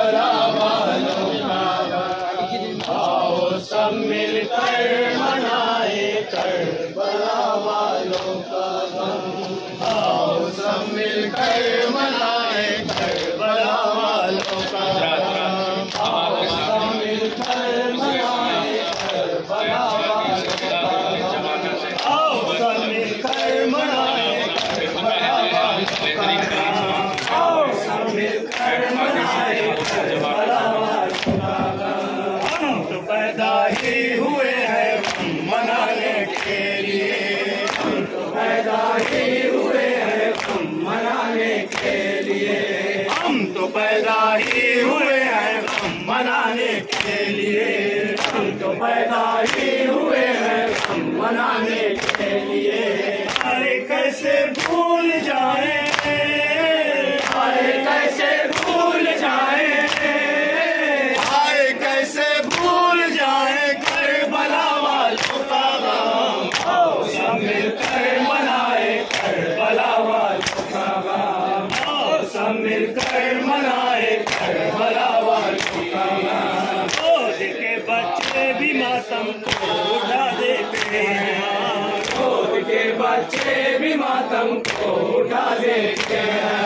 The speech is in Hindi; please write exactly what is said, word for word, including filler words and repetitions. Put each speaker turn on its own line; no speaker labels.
करबला वालों का गम। आओ सब मिलकर मनाए करबला वालों का गम। आओ सब मिलकर मनाए करबला वालों का गम। आओ सब मिलकर मनाए करबला वालों का गम। आओ सब मिलकर मनाए करबला वालों का गम। आओ सब मिलकर मनाए करबला वालों का गम। हम तो पैदा ही हुए हैं गम मनाने के लिए। हम तो पैदा ही हुए हैं गम मनाने के लिए। हम तो पैदा ही हुए हैं गम मनाने के लिए। हम तो पैदा ही हुए हैं गम मनाने के लिए। अरे कैसे भूल जाए, अरे कैसे भूल जाए, अरे कैसे भूल जाए करबला वालों का गम। आओ सब मिलकर मनाए करबला वालों का गम। आओ सब मिलकर मनाए करबला वालों का गम। गोद के बच्चे भी मातम को उठा देते हैं। गोद के बच्चे भी मातम को उठा देते हैं।